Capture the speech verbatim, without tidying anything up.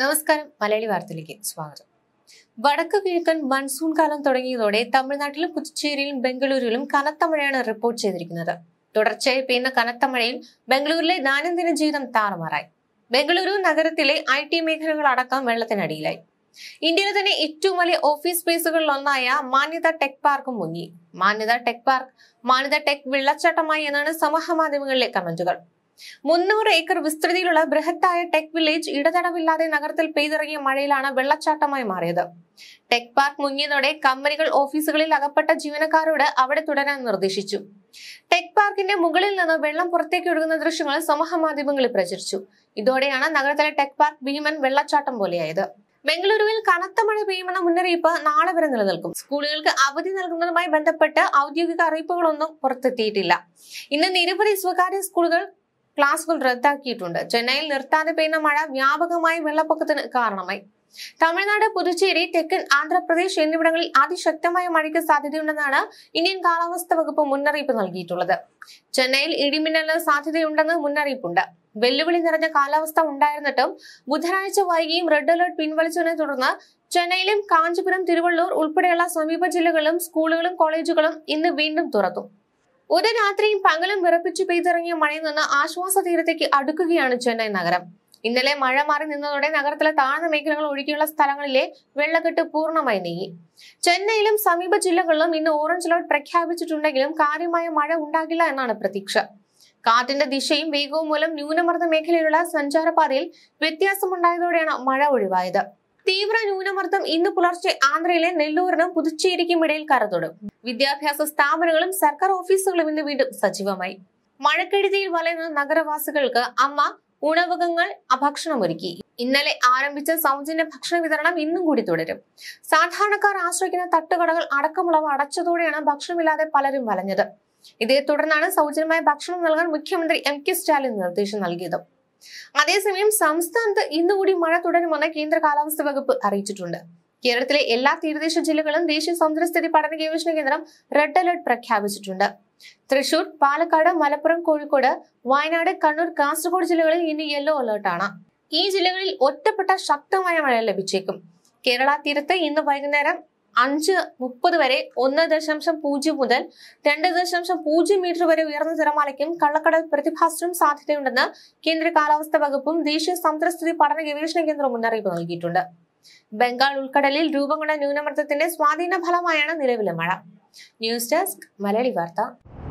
നമസ്കാരം. മലയാളി വാർത്തയിലേക്ക് സ്വാഗതം. വടക്ക് കിഴക്കൻ മൺസൂൺ കാലം തുടങ്ങിയതോടെ തമിഴ്നാട്ടിലും പുതുച്ചേരിയിലും ബംഗളൂരുവിലും കനത്ത മഴയാണ് റിപ്പോർട്ട് ചെയ്തിരിക്കുന്നത്. തുടർച്ചയായി പെയ്യുന്ന കനത്ത മഴയിൽ ബംഗളൂരിലെ ദൈനംദിന ജീവിതം താറുമാറായി. ബംഗളൂരു നഗരത്തിലെ ഐ ടി മേഖലകളടക്കം വെള്ളത്തിനടിയിലായി. ഇന്ത്യയിലെ തന്നെ ഏറ്റവും വലിയ ഓഫീസ് സ്പേസുകളിൽ ഒന്നായ മാന്യത ടെക് പാർക്കും മുങ്ങി. Manyata tech park Manyata tech വെള്ളച്ചാട്ടമായി എന്നാണ് സമൂഹ മാധ്യമങ്ങളിലെ കമന്റുകൾ. മുന്നൂറ് ഏക്കർ വിസ്തൃതിയിലുള്ള ബൃഹത്തായ ടെക് വില്ലേജ് ഇടതടവില്ലാതെ നഗരത്തിൽ പെയ്തിറങ്ങിയ മഴയിലാണ് വെള്ളച്ചാട്ടമായി മാറിയത്. ടെക് പാർക്ക് മുങ്ങിയതോടെ കമ്പനികൾ ഓഫീസുകളിൽ അകപ്പെട്ട ജീവനക്കാരോട് അവിടെ തുടരാൻ നിർദ്ദേശിച്ചു. ടെക് പാർക്കിന്റെ മുകളിൽ നിന്ന് വെള്ളം പുറത്തേക്ക് ഒഴുകുന്ന ദൃശ്യങ്ങൾ സമൂഹ മാധ്യമങ്ങളിൽ പ്രചരിച്ചു. ഇതോടെയാണ് നഗരത്തിലെ ടെക് പാർക്ക് ഭീമൻ വെള്ളച്ചാട്ടം പോലെയായത്. ബംഗളൂരുവിൽ കനത്ത മഴ പെയ്യുമെന്ന മുന്നറിയിപ്പ് നാളെ വരെ നിലനിൽക്കും. സ്കൂളുകൾക്ക് അവധി നൽകുന്നതുമായി ബന്ധപ്പെട്ട് ഔദ്യോഗിക അറിയിപ്പുകളൊന്നും പുറത്തെത്തിയിട്ടില്ല. ഇന്ന് നിരവധി സ്വകാര്യ സ്കൂളുകൾ ക്ലാസുകൾ റദ്ദാക്കിയിട്ടുണ്ട്. ചെന്നൈയിൽ നിർത്താതെ പെയ്യുന്ന മഴ വ്യാപകമായി വെള്ളപ്പൊക്കത്തിന് കാരണമായി. തമിഴ്നാട്, പുതുച്ചേരി, തെക്കൻ ആന്ധ്രാപ്രദേശ് എന്നിവിടങ്ങളിൽ അതിശക്തമായ മഴയ്ക്ക് സാധ്യതയുണ്ടെന്നാണ് ഇന്ത്യൻ കാലാവസ്ഥാ വകുപ്പ് മുന്നറിയിപ്പ് നൽകിയിട്ടുള്ളത്. ചെന്നൈയിൽ ഇടിമിന്നലിന് സാധ്യതയുണ്ടെന്ന് മുന്നറിയിപ്പുണ്ട്. വെല്ലുവിളി നിറഞ്ഞ കാലാവസ്ഥ ഉണ്ടായിരുന്നിട്ടും ബുധനാഴ്ച വൈകിയും റെഡ് അലർട്ട് പിൻവലിച്ചതിനെ തുടർന്ന് ചെന്നൈയിലും കാഞ്ചീപുരം, തിരുവള്ളൂർ ഉൾപ്പെടെയുള്ള സമീപ ജില്ലകളിലും സ്കൂളുകളും കോളേജുകളും ഇന്ന് വീണ്ടും തുറന്നു. ഒരു രാത്രിയും പകലും വിറപ്പിച്ചു പെയ്തിറങ്ങിയ മഴയിൽ നിന്ന് ആശ്വാസ തീരത്തേക്ക് അടുക്കുകയാണ് ചെന്നൈ നഗരം. ഇന്നലെ മഴ മാറി നിന്നതോടെ നഗരത്തിലെ താഴ്ന്ന മേഖലകൾ ഒഴികെയുള്ള സ്ഥലങ്ങളിലെ വെള്ളക്കെട്ട് പൂർണ്ണമായി നീങ്ങി. ചെന്നൈയിലും സമീപ ജില്ലകളിലും ഇന്ന് ഓറഞ്ച് അലർട്ട് പ്രഖ്യാപിച്ചിട്ടുണ്ടെങ്കിലും കാര്യമായ മഴ ഉണ്ടാകില്ല എന്നാണ് പ്രതീക്ഷ. കാറ്റിന്റെ ദിശയും വേഗവും മൂലം ന്യൂനമർദ്ദ മേഖലയിലുള്ള സഞ്ചാരപാതയിൽ വ്യത്യാസമുണ്ടായതോടെയാണ് മഴ ഒഴിവായത്. തീവ്ര ന്യൂനമർദ്ദം ഇന്ന് പുലർച്ചെ ആന്ധ്രയിലെ നെല്ലൂരിനും പുതുച്ചേരിക്കും ഇടയിൽ കരതൊടും. വിദ്യാഭ്യാസ സ്ഥാപനങ്ങളും സർക്കാർ ഓഫീസുകളും ഇന്ന് വീണ്ടും സജീവമായി. മഴക്കെടുതിയിൽ വലയുന്ന നഗരവാസികൾക്ക് അമ്മ ഉണവകങ്ങൾ ഭക്ഷണമൊരുക്കി. ഇന്നലെ ആരംഭിച്ച സൗജന്യ ഭക്ഷണ വിതരണം ഇന്നും കൂടി തുടരും. സാധാരണക്കാർ ആശ്രയിക്കുന്ന തട്ടുകടകൾ അടക്കമുള്ളവ അടച്ചതോടെയാണ് ഭക്ഷണമില്ലാതെ പലരും വലഞ്ഞത്. ഇതേ തുടർന്നാണ് സൗജന്യമായ ഭക്ഷണം നൽകാൻ മുഖ്യമന്ത്രി എം കെ സ്റ്റാലിൻ നിർദ്ദേശം നൽകിയത്. അതേസമയം സംസ്ഥാനത്ത് ഇന്നുകൂടി മഴ തുടരുമെന്ന് കേന്ദ്ര കാലാവസ്ഥാ വകുപ്പ് അറിയിച്ചിട്ടുണ്ട്. കേരളത്തിലെ എല്ലാ തീരദേശ ജില്ലകളും ദേശീയ സമുദ്രസ്ഥിതി പഠന ഗവേഷണ കേന്ദ്രം റെഡ് അലർട്ട് പ്രഖ്യാപിച്ചിട്ടുണ്ട്. തൃശൂർ, പാലക്കാട്, മലപ്പുറം, കോഴിക്കോട്, വയനാട്, കണ്ണൂർ, കാസർഗോഡ് ജില്ലകളിൽ ഇന്ന് യെല്ലോ അലർട്ടാണ്. ഈ ജില്ലകളിൽ ഒറ്റപ്പെട്ട ശക്തമായ മഴ ലഭിച്ചേക്കും. കേരള തീരത്ത് ഇന്ന് വൈകുന്നേരം അഞ്ച് മുപ്പത് വരെ ഒന്ന് ദശാംശം പൂജ്യം മുതൽ രണ്ട് ദശാംശം പൂജ്യം മീറ്റർ വരെ ഉയർന്ന തിരമാലയ്ക്കും കള്ളക്കടൽ പ്രതിഭാസത്തിനും സാധ്യതയുണ്ടെന്ന് കേന്ദ്ര കാലാവസ്ഥാ വകുപ്പും ദേശീയ സമുദ്രസ്ഥിതി പഠന ഗവേഷണ കേന്ദ്രവും മുന്നറിയിപ്പ് നൽകിയിട്ടുണ്ട്. ബംഗാൾ ഉൾക്കടലിൽ രൂപം കൊണ്ട ന്യൂനമർദ്ദത്തിന്റെ സ്വാധീന ഫലമായാണ് നിലവിലെ മഴ. ന്യൂസ് ഡെസ്ക്, മലയാളി വാർത്ത.